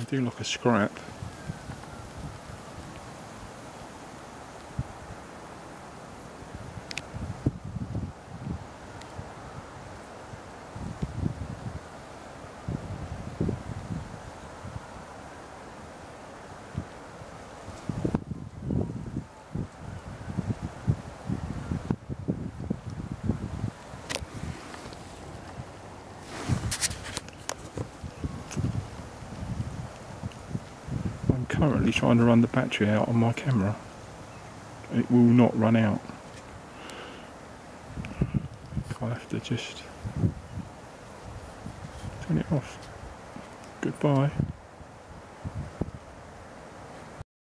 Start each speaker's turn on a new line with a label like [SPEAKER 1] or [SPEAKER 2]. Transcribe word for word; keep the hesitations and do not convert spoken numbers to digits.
[SPEAKER 1] do like a scrap. Currently trying to run the battery out on my camera. It will not run out. I'll have to just turn it off. Goodbye.